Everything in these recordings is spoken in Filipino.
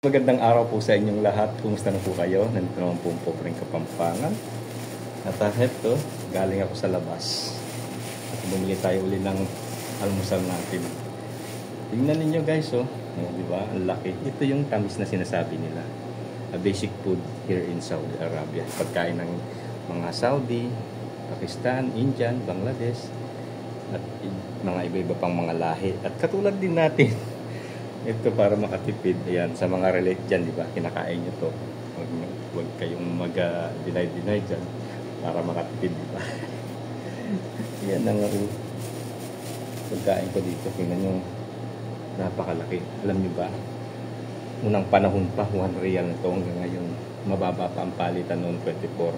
Magandang araw po sa inyong lahat. Kumusta na po kayo? Nandito naman po ang Pobreng Kapampangan. At ito, galing ako sa labas. At bumili tayo uli ng almusal natin. Tingnan ninyo guys, oh. Di ba? Ang laki. Ito yung tamis na sinasabi nila. A basic food here in Saudi Arabia. Pagkain ng mga Saudi, Pakistan, Indian, Bangladesh, at mga iba-iba pang mga lahi. At katulad din natin. Ito para makatipid. Ayan, sa mga relate dyan, di ba? Kinakain nyo to. Huwag kayong mag-deny dyan para makatipid, di ba? Yan ang pagkain ko dito. Tingnan nyo, napakalaki. Alam nyo ba? Unang panahon pa, 1 real na to. Hanggang ngayon, mababa pa ang palitan noong 24.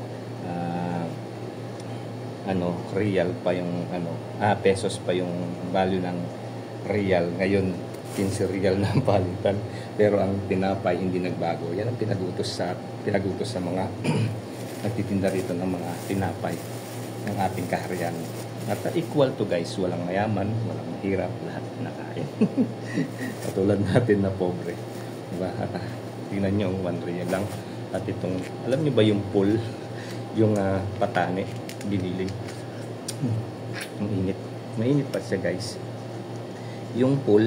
Real pa yung, pesos pa yung value ng real. Ngayon, 15 real na ang palitan, pero ang tinapay hindi nagbago. Yan ang pinagutos sa mga nagtitinda rito ng mga tinapay ng ating kaharian. At equal to guys, walang mayaman, walang mahirap, lahat nakain. Katulad natin na pobre, diba? At tingnan nyo, 1 real lang. At itong, alam nyo ba yung pool, yung patane binili, ang init, mainit pa siya guys. Yung pool,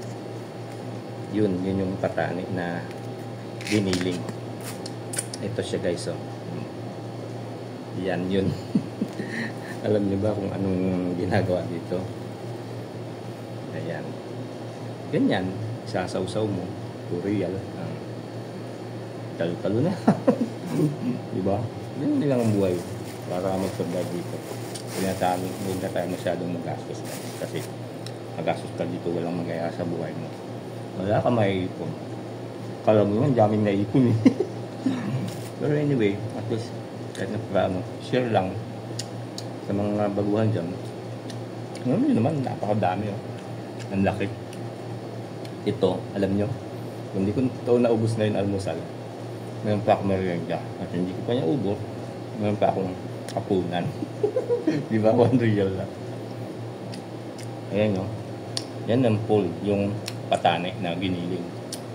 yun yung patani na biniling. Ito siya guys, oh. Yan yun. Alam niyo ba kung anong ginagawa dito? Ayan. Ganyan, sasawsaw mo, 2 real. Talo-talo na. Diba? Ganyan lang ang buhay para mag-survive dito. Huwag na tayo masyadong magastos kasi magastos ka dito, walang magaya sa buhay mo. Wala ka maiipon. Kala mo yun, daming naipon eh. Pero anyway, at least, kahit na share lang sa mga baguhan dyan. Yun naman, napakadami oh. Ang laki. Ito, alam nyo, hindi ko ito naubos na yung almusal. Mayroon pa akong merienda. At hindi ko pa niya ubos, mayroon pa akong kapunan. Di ba? 1 real lang. Ayan o. Yan ang pool, yung patane na giniling.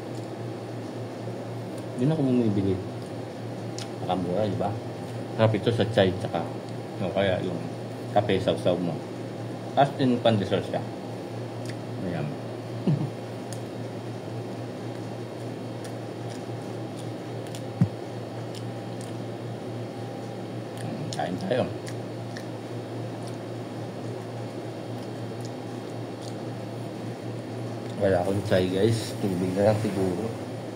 Yun ako bumibili. Nakamura, di ba? Sarap ito sa chai tsaka kaya yung kape saw-saw mo. Tapos din pan-dessert siya. Ayan. Kain tayo. Wala akong chai guys, tubig na lang siguro.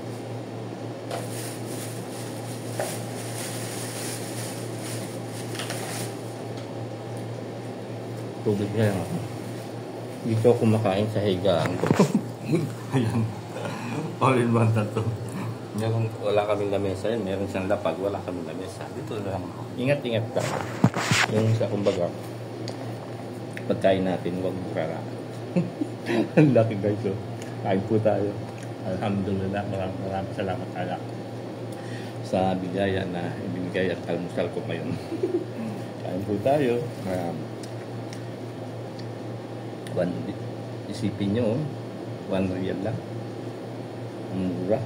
Tubig na lang ako. Dito ako kumakain sa higaan ko. Ayan, all in one na to. Wala kaming lamesa yan, meron siyang lapag, wala kaming lamesa. Dito lang ako. Ingat-ingat ka. Yung sa kumbaga, pagkain natin, huwag burara. Ang laki guys, oh. Kain po tayo. Alhamdulillah, maraming salamat Allah sa bigaya na ibinigay at almusal ko ngayon. Kain po tayo. Isipin nyo, 1 real lang. Ang mura.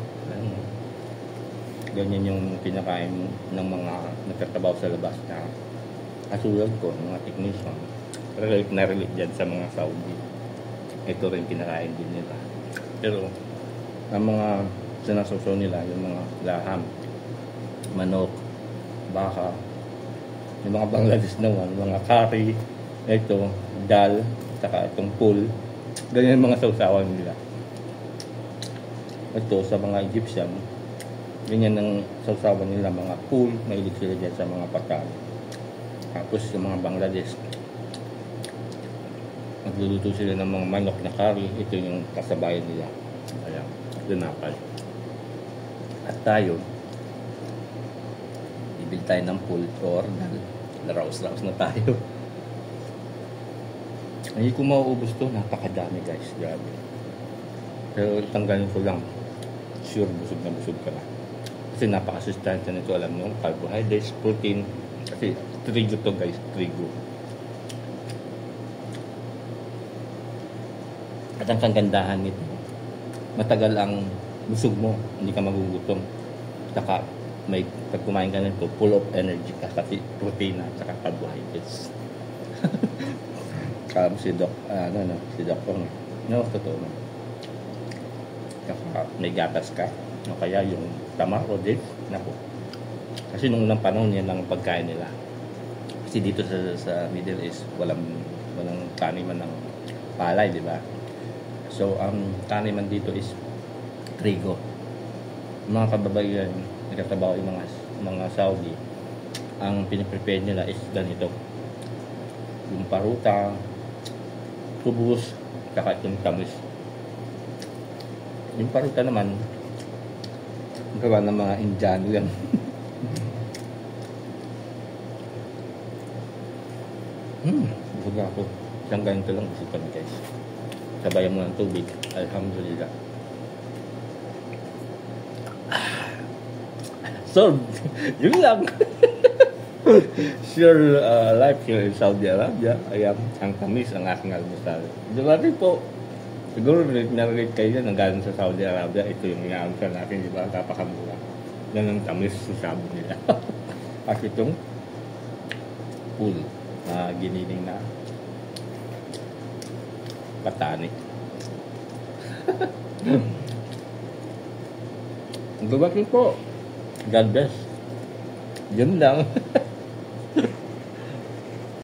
Ganyan yung pinakain ng mga nagtatrabaho sa labas na kasulad ko, mga technician. Relate na relate dyan sa mga Saudi. Ito rin kinakain din nila. Pero ang mga sinasawsaw nila, yung mga laham, manok, baka, yung mga Bangladesh naman, mga curry, ito, dal, saka itong pool, ganyan mga sawsawan nila. Ito sa mga Egyptian, ganyan ang sawsawan nila, mga pool, mahilig sila dyan sa mga pagkain. Tapos yung mga Bangladesh, magluluto sila ng mga manok na curry. Ito yung kasabayan nila. Ayan, tinapay. At tayo, bibili tayo ng pool or laraos-raos na tayo. Hindi ko mauubos to. Napakadami guys. Grabe. Pero tanggalin ko lang. Sure, busog na busog ka na. Kasi napakasustansya nito. Alam nyo, carbohydrates, protein. Kasi trigo to guys. Trigo. At ang kagandahan nito, matagal ang busog mo, hindi ka magugutom. Saka pag kumain ka nito, full of energy ka kasi protein at saka carbohydrates. Kaya si si Doktor, no, totoo no. Saka may gatas ka, o kaya yung tamaro din, naku. Kasi nung unang panahon, yan lang ang pagkain nila. Kasi dito sa Middle East, walang taniman ng palay, di ba? So, ang taniman dito is trigo. Mga kababaihan, nagtatrabaho yung mga Saudi, ang piniprepare nila is ganito. Yung paruta, kubus, saka yung tamis. Yung paruta naman, gawa ng mga Indiano yan. Busog ako. Isang ganito lang, busog kami guys. Sabayan mo ng tubig. Alhamdulillah. So, yun lang. Sure, life here in Saudi Arabia. Ayan, ang tamis ang aking almusal. Diba rin po, siguro narelate kayo yan, galing sa Saudi Arabia, ito yung inaalmusal natin, di ba? Kapakamura. Yan ang tamis sa sabi nila. At itong pool na giniling na patani. Diba rin po, God bless. Yun lang.